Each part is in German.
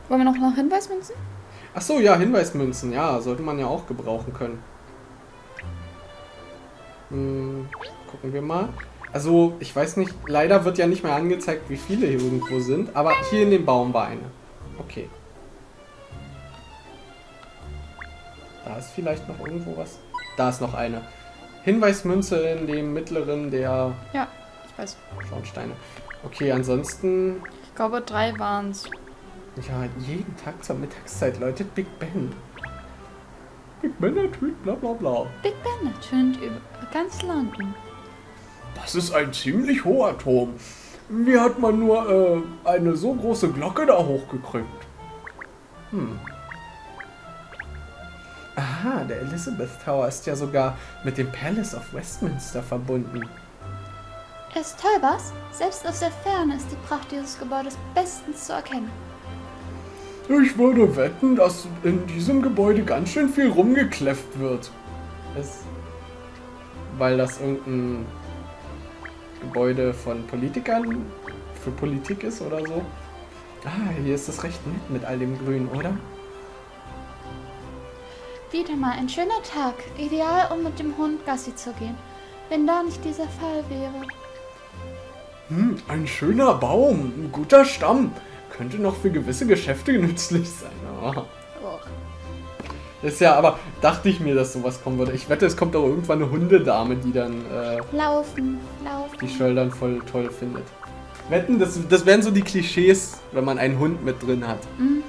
Wollen wir noch Hinweismünzen? Ach so, ja, Hinweismünzen. Ja, sollte man ja auch gebrauchen können. Gucken wir mal. Also, ich weiß nicht, leider wird ja nicht mehr angezeigt, wie viele hier irgendwo sind, aber hier in dem Baum war eine. Okay. Da ist vielleicht noch irgendwo was. Da ist noch eine. Hinweismünze in dem mittleren der Ja, ich weiß. Schornsteine. Okay, ansonsten... Ich glaube 3 waren es. Ja, jeden Tag zur Mittagszeit läutet Big Ben. Big Ben ertönt bla bla bla. Big Ben ertönt über ganz London. Das ist ein ziemlich hoher Turm. Wie hat man nur eine so große Glocke da hochgekriegt? Aha, der Elizabeth Tower ist ja sogar mit dem Palace of Westminster verbunden. Er ist toll, was? Selbst aus der Ferne ist die Pracht dieses Gebäudes bestens zu erkennen. Ich würde wetten, dass in diesem Gebäude ganz schön viel rumgekläfft wird. Weil das irgendein Gebäude von Politikern für Politik ist oder so. Ah, hier ist es recht nett mit all dem Grün, oder? Wieder mal ein schöner Tag. Ideal, um mit dem Hund Gassi zu gehen. Wenn da nicht dieser Fall wäre. Ein schöner Baum, ein guter Stamm. Könnte noch für gewisse Geschäfte nützlich sein. Oh. Ist ja, aber dachte ich mir, dass sowas kommen würde. Ich wette, es kommt auch irgendwann eine Hundedame, die dann Laufen. die Schildern voll toll findet. Wetten, das wären so die Klischees, wenn man einen Hund mit drin hat. Mhm.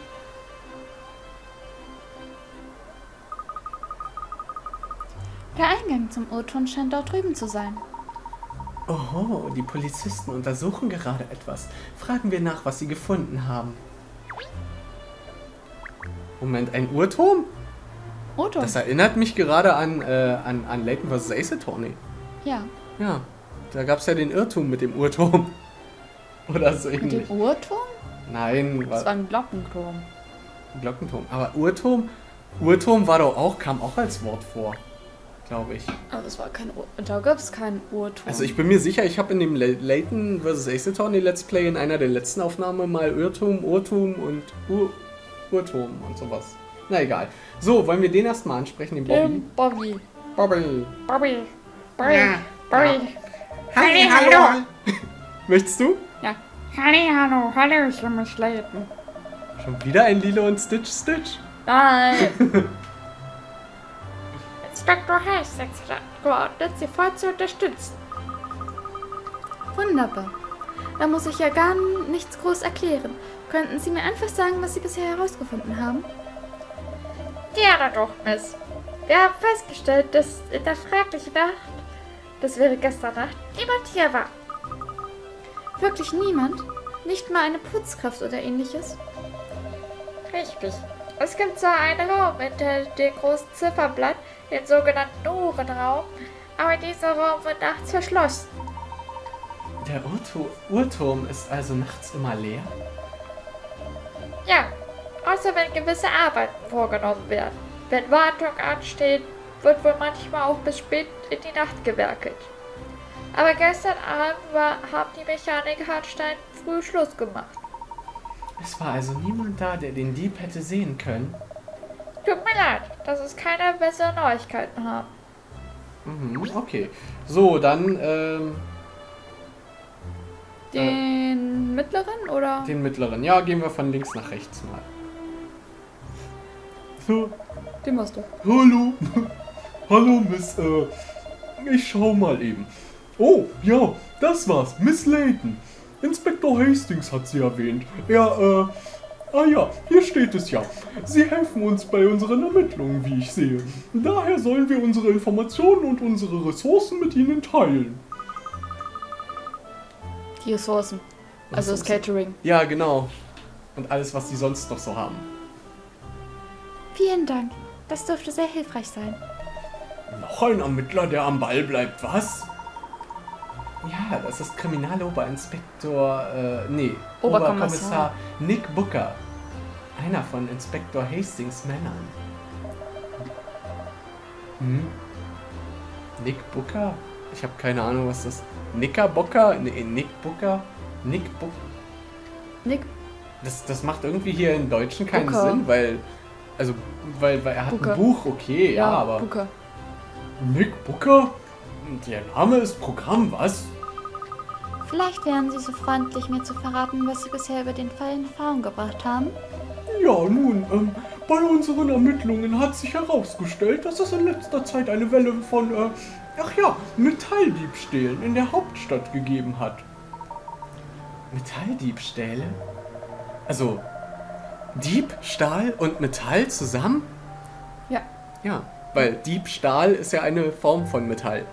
Der Eingang zum Uhrturm scheint dort drüben zu sein. Oho, die Polizisten untersuchen gerade etwas. Fragen wir nach, was sie gefunden haben. Moment, ein Uhrturm? Uhrturm? Das erinnert mich gerade an Layton vs. Ace Attorney. Ja. Ja, da gab es ja den Irrtum mit dem Uhrturm. Oder so ähnlich. Mit dem Uhrturm? Nein, Das war ein Glockenturm. Glockenturm. Aber Uhrturm war doch auch, kam auch als Wort vor. Glaube ich. Aber das war kein da gab es keinen Uhrturm. Also ich bin mir sicher, ich habe in dem Layton vs. Ace Attorney Let's Play in einer der letzten Aufnahmen mal Irrtum, Uhrtum und Uhrturm und sowas. Na egal. So, wollen wir den erstmal ansprechen, den Bobby? Bobby. Bobby. Bobby. Bobby. Ja. Bobby. Halli, hallo. Möchtest du? Ja. Hallo, Hallöchen, Miss Layton. Schon wieder ein Lilo und Stitch? Nein. Inspektor Hastings hat geordnet, Sie voll zu unterstützen. Wunderbar. Da muss ich ja gar nichts groß erklären. Könnten Sie mir einfach sagen, was Sie bisher herausgefunden haben? Gerne doch, Miss. Wir haben festgestellt, dass in der fraglichen Nacht, das wäre gestern Nacht, niemand hier war. Wirklich niemand? Nicht mal eine Putzkraft oder ähnliches? Richtig. Es gibt zwar einen Raum hinter dem großen Zifferblatt, den sogenannten Uhrenraum, aber dieser Raum wird nachts verschlossen. Der Uhrturm ist also nachts immer leer? Ja, außer wenn gewisse Arbeiten vorgenommen werden. Wenn Wartung ansteht, wird wohl manchmal auch bis spät in die Nacht gewerkelt. Aber gestern Abend haben die Mechaniker Hartstein früh Schluss gemacht. Es war also niemand da, der den Dieb hätte sehen können? Tut mir leid, dass es keine besseren Neuigkeiten haben. Okay. So, dann, Den mittleren oder? den mittleren. Ja, gehen wir von links nach rechts mal. So, Den musst du. hallo. Hallo, Miss, ich schau mal eben. Oh, ja, das war's, Miss Layton. Inspektor Hastings hat sie erwähnt. Ja, hier steht es ja. Sie helfen uns bei unseren Ermittlungen, wie ich sehe. Daher sollen wir unsere Informationen und unsere Ressourcen mit Ihnen teilen. Die Ressourcen. Also das Catering. Ja, genau. Und alles, was Sie sonst noch so haben. Vielen Dank. Das dürfte sehr hilfreich sein. Noch ein Ermittler, der am Ball bleibt, was? Ja, das ist Kriminaloberinspektor, Oberkommissar Nick Booker. Einer von Inspektor Hastings Männern. Nick Booker? Ich habe keine Ahnung, was das ist. Knickerbocker? Nee, Nick Booker? Nick Das macht irgendwie hier im Deutschen keinen Booker. Sinn, weil er hat Booker. ein Buch, okay, ja, aber Booker. Nick Booker? Der Name ist Programm, was? Vielleicht wären Sie so freundlich, mir zu verraten, was Sie bisher über den Fall in Erfahrung gebracht haben. Ja, nun, bei unseren Ermittlungen hat sich herausgestellt, dass es in letzter Zeit eine Welle von, Metalldiebstählen in der Hauptstadt gegeben hat. Metalldiebstähle? Also, Diebstahl und Metall zusammen? Ja. Ja, weil Diebstahl ist ja eine Form von Metall.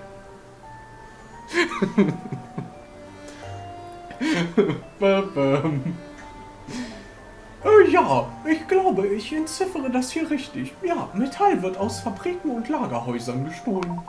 Ja, ich glaube, ich entziffere das hier richtig. Ja, Metall wird aus Fabriken und Lagerhäusern gestohlen.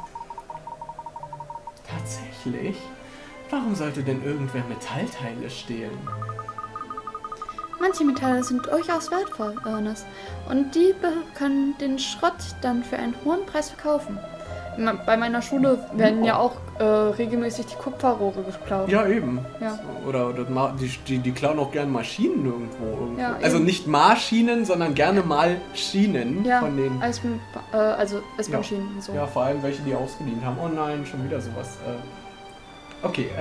Tatsächlich? Warum sollte denn irgendwer Metallteile stehlen? Manche Metalle sind durchaus wertvoll, Ernest. Und Diebe können den Schrott dann für einen hohen Preis verkaufen. Bei meiner Schule werden ja auch regelmäßig die Kupferrohre geklaut. Ja, eben. Ja. Oder die klauen auch gerne Maschinen irgendwo. Ja, also eben. nicht Maschinen, sondern gerne mal Schienen Ja, von den... also S-Bahn-Schienen und so. Ja, vor allem welche, die ausgeliehen haben. Oh nein, schon wieder sowas. Okay,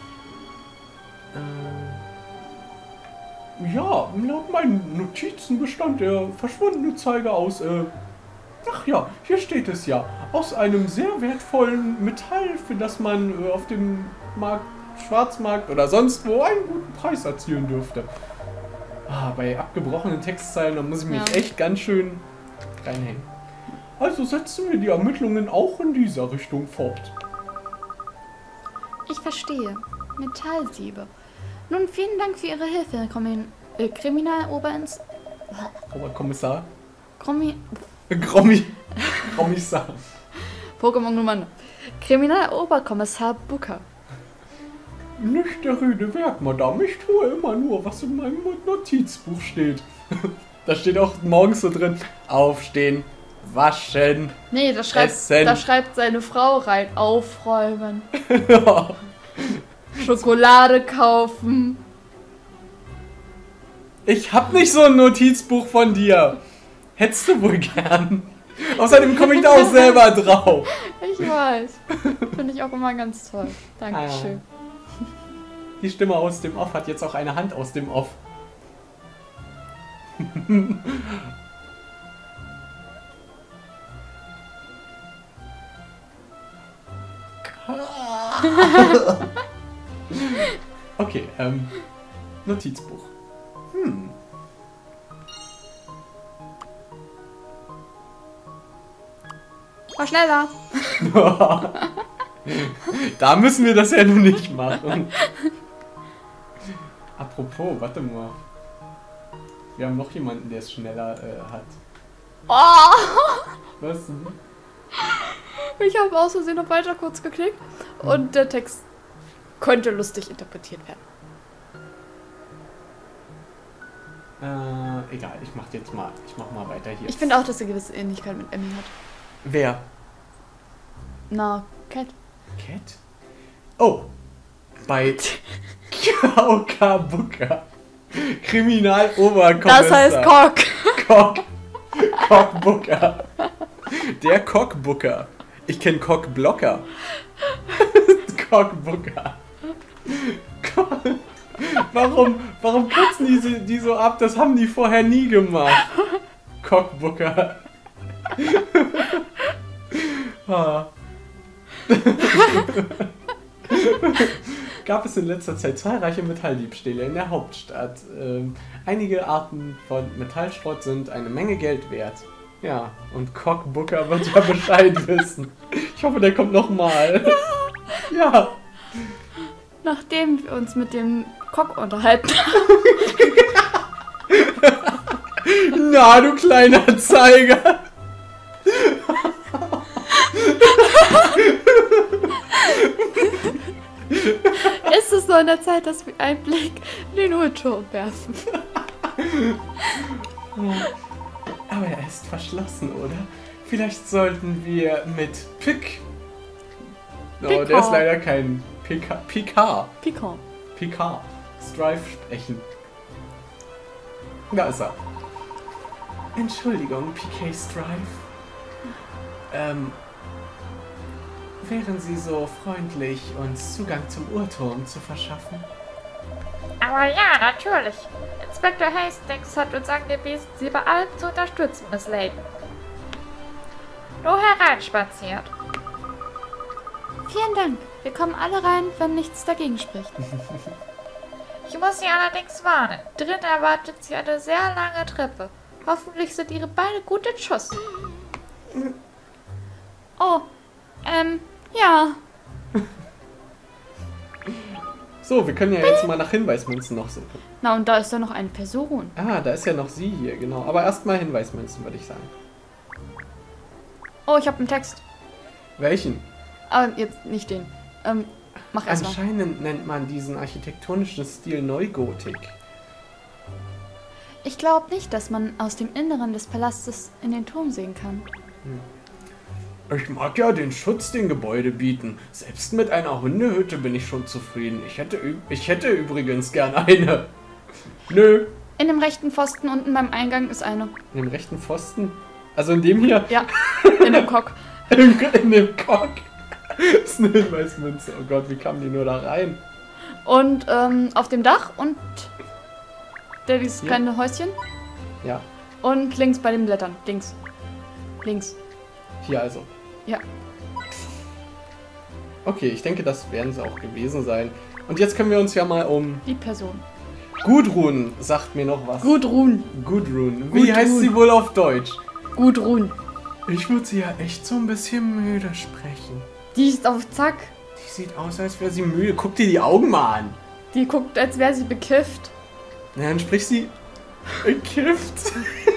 ja, laut meinen Notizen bestand der verschwundene Zeiger aus, ach ja, hier steht es ja, aus einem sehr wertvollen Metall, für das man auf dem Schwarzmarkt oder sonst wo einen guten Preis erzielen dürfte. Bei abgebrochenen Textzeilen, da muss ich mich echt ganz schön reinhängen. Also setzen wir die Ermittlungen auch in dieser Richtung fort. Ich verstehe. Metalldiebe. Nun, vielen Dank für Ihre Hilfe, Kriminaloberinspektor. Oberkommissar? Kommissar. Pokémon Nummer. Kriminaloberkommissar Booker. Nicht der Rede wert, Madame. Ich tue immer nur, was in meinem Notizbuch steht. Da steht auch morgens so drin, aufstehen, waschen, Nee, da schreibt seine Frau rein, aufräumen, Schokolade kaufen. Ich hab nicht so ein Notizbuch von dir. Hättest du wohl gern. Außerdem komme ich da auch selber drauf. Ich weiß. Finde ich auch immer ganz toll. Dankeschön. Die Stimme aus dem Off hat jetzt auch eine Hand aus dem Off. Okay, Notizbuch. War schneller. Da müssen wir das ja nun nicht machen. Apropos, warte mal. Wir haben noch jemanden, der es schneller hat. Oh! Was denn? Ich habe aus Versehen noch weiter kurz geklickt und der Text könnte lustig interpretiert werden. Egal, ich mach mal weiter hier. Ich finde auch, dass er gewisse Ähnlichkeit mit Emmy hat. Wer? Na, Cat. Cat? Oh, bei K.O.K. Booker. Kriminaloberkommissar. Das heißt Cock. Cockbooker. Der Cockbooker. Ich kenne Cockblocker. Cockbooker. Warum kürzen die so ab? Das haben die vorher nie gemacht. Cockbooker. Gab es in letzter Zeit zahlreiche Metalldiebstähle in der Hauptstadt. Einige Arten von Metallschrott sind eine Menge Geld wert. Ja, und Cockbooker wird ja Bescheid wissen. Ich hoffe, der kommt nochmal. Ja. Nachdem wir uns mit dem Cock unterhalten haben. Na, du kleiner Zeiger. Ist es so an der Zeit, dass wir einen Blick in den Hutturm werfen? Aber er ist verschlossen, oder? Vielleicht sollten wir mit Picard. Der ist leider kein Picard Picard. Strife sprechen. Da ist er. Entschuldigung, PK Strife. Wären Sie so freundlich, uns Zugang zum Uhrturm zu verschaffen? Aber ja, natürlich. Inspektor Hastings hat uns angewiesen, Sie bei allem zu unterstützen, Miss Layton. Nur hereinspaziert. Vielen Dank. Wir kommen alle rein, wenn nichts dagegen spricht. Ich muss Sie allerdings warnen. Drin erwartet Sie eine sehr lange Treppe. Hoffentlich sind Ihre Beine gut in Schuss. Oh, ja. So, wir können ja jetzt mal nach Hinweismünzen noch suchen. Na, und da ist ja noch eine Person. Ah, da ist ja noch sie hier, genau. Aber erstmal Hinweismünzen, würde ich sagen. Oh, ich habe einen Text. Welchen? Aber jetzt nicht den. Mach erst mal. Anscheinend nennt man diesen architektonischen Stil Neugotik. Ich glaube nicht, dass man aus dem Inneren des Palastes in den Turm sehen kann. Ich mag ja den Schutz, den Gebäude bieten. Selbst mit einer Hundehütte bin ich schon zufrieden. Ich hätte übrigens gern eine. Nö. In dem rechten Pfosten unten beim Eingang ist eine. In dem rechten Pfosten? Also in dem hier? Ja, in dem Kock. in dem Kock. Das ist eine Hinweismünze. Oh Gott, wie kamen die nur da rein? Und auf dem Dach und dieses Hier? kleine Häuschen. Ja, Und links bei den Blättern. Links. Links. hier also. Ja. Okay, ich denke, das werden sie auch gewesen sein. Und jetzt können wir uns ja mal um... Die Person. Gudrun sagt mir noch was. Gudrun. Gudrun. Wie heißt sie wohl auf Deutsch? Gudrun. Ich würde sie ja echt so ein bisschen müde sprechen. Die ist auf Zack. Die sieht aus, als wäre sie müde. Guck dir die Augen mal an. Die guckt, als wäre sie bekifft. Na, dann spricht sie... Bekifft.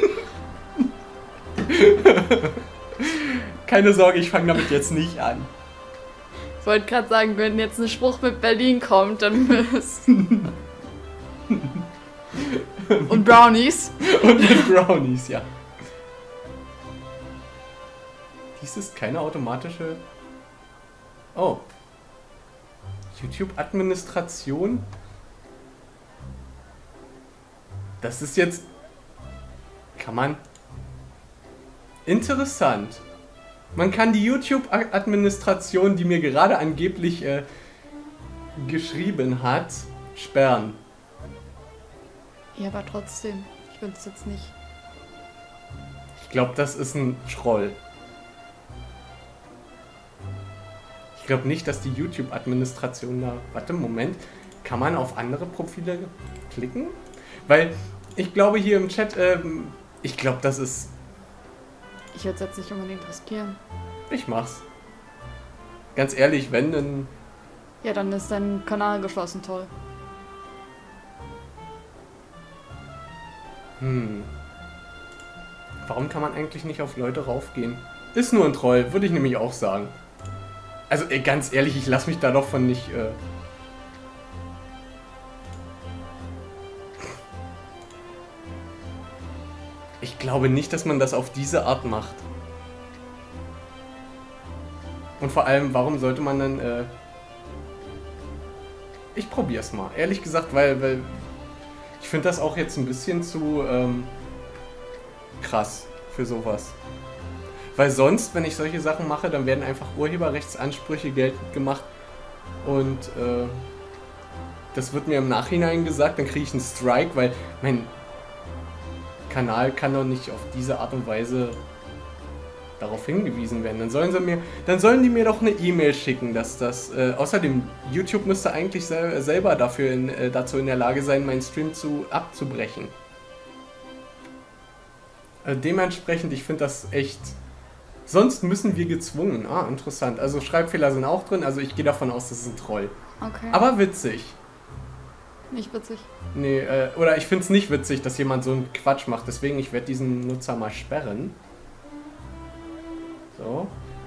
Keine Sorge, ich fange damit jetzt nicht an. Ich wollte gerade sagen, wenn jetzt ein Spruch mit Berlin kommt, dann müssen. Und Brownies. Und mit Brownies, ja. Dies ist keine automatische... Oh. YouTube-Administration? Das ist jetzt... Kann man... Interessant. Man kann die YouTube-Administration, die mir gerade angeblich geschrieben hat, sperren. Ja, aber trotzdem. Ich will es jetzt nicht. Ich glaube, das ist ein Troll. Ich glaube nicht, dass die YouTube-Administration da... Warte, Moment. Kann man auf andere Profile klicken? Weil ich glaube hier im Chat, ich glaube, das ist... Ich würde es jetzt nicht unbedingt riskieren. Ich mach's. Ganz ehrlich, wenn, dann... Ja, dann ist dein Kanal geschlossen, toll. Warum kann man eigentlich nicht auf Leute raufgehen? Ist nur ein Troll, würde ich nämlich auch sagen. Also, ganz ehrlich, ich lasse mich da doch von nicht... Ich glaube nicht, dass man das auf diese Art macht. Und vor allem, warum sollte man dann... Ich probier's mal. Ehrlich gesagt, weil ich finde das auch jetzt ein bisschen zu krass für sowas. Weil sonst, wenn ich solche Sachen mache, dann werden einfach Urheberrechtsansprüche geltend gemacht. Und das wird mir im Nachhinein gesagt, dann kriege ich einen Strike, weil mein Kanal kann doch nicht auf diese Art und Weise darauf hingewiesen werden. Dann sollen die mir doch eine E-Mail schicken, dass das... außerdem, YouTube müsste eigentlich selber dazu in der Lage sein, meinen Stream abzubrechen. Dementsprechend, ich finde das echt... Sonst müssen wir gezwungen. Ah, interessant. Also Schreibfehler sind auch drin, also ich gehe davon aus, das ist ein Troll. Okay. Aber witzig. Nicht witzig. Nee, oder ich finde es nicht witzig, dass jemand so einen Quatsch macht. Deswegen, ich werde diesen Nutzer mal sperren. So.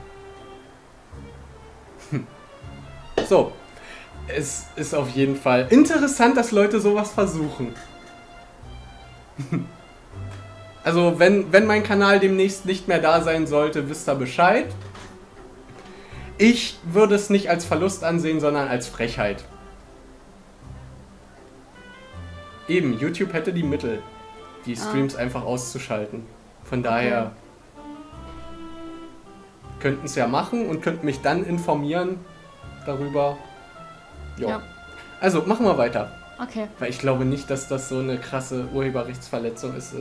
So. Es ist auf jeden Fall interessant, dass Leute sowas versuchen. Also, wenn mein Kanal demnächst nicht mehr da sein sollte, wisst ihr Bescheid. Ich würde es nicht als Verlust ansehen, sondern als Frechheit. Eben, YouTube hätte die Mittel. die Streams einfach auszuschalten. Von daher könnten es ja machen und könnten mich dann informieren darüber. Jo. Ja. Also, machen wir weiter. Okay. Weil ich glaube nicht, dass das so eine krasse Urheberrechtsverletzung ist.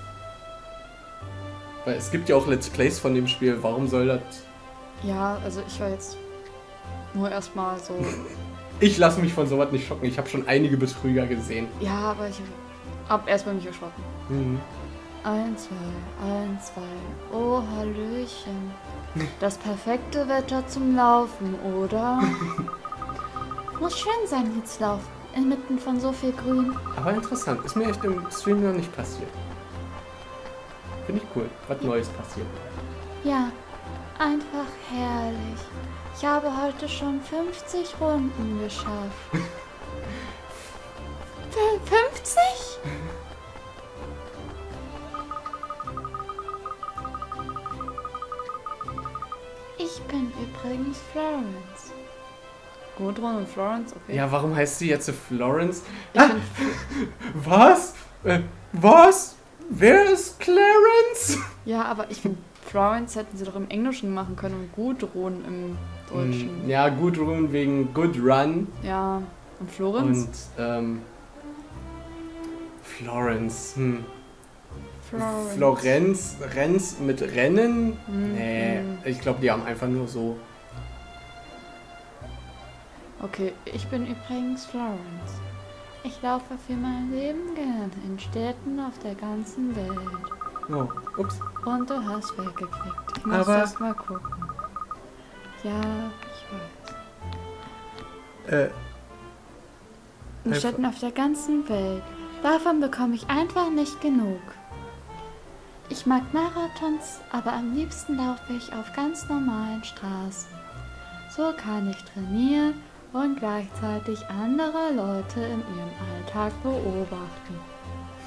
Weil es gibt ja auch Let's Plays von dem Spiel. Warum soll das... Ja, also ich war jetzt nur erstmal so... Ich lasse mich von sowas nicht schocken. Ich habe schon einige Betrüger gesehen. Ja, aber ich hab erstmal mich erschrocken. 1, 2, 1, 2. Oh, Hallöchen. Das perfekte Wetter zum Laufen, oder? Muss schön sein, hier zu laufen. Inmitten von so viel Grün. Aber interessant. Ist mir echt im Stream noch nicht passiert. Finde ich cool. Was Neues passiert. Ja, einfach herrlich. Ich habe heute schon 50 Runden geschafft. 50? Ich bin übrigens Florence. Gudrun und Florence, okay. Ja, warum heißt sie jetzt Florence? Was? Was? Wer ist Clarence? Ja, aber ich finde, Florence hätten sie doch im Englischen machen können und Gudrun im Deutschen. Ja, Gudrun wegen Good Run. Ja, und Florenz? Und, Florence, Florence. Renz mit Rennen? Nee, ich glaube, die haben einfach nur so... Okay, ich bin übrigens Florence. Ich laufe für mein Leben gern in Städten auf der ganzen Welt. Oh, ups. Und du hast weggeklickt. Ich muss erst mal gucken. Ja, ich weiß. In Städten auf der ganzen Welt. Davon bekomme ich einfach nicht genug. Ich mag Marathons, aber am liebsten laufe ich auf ganz normalen Straßen. So kann ich trainieren und gleichzeitig andere Leute in ihrem Alltag beobachten.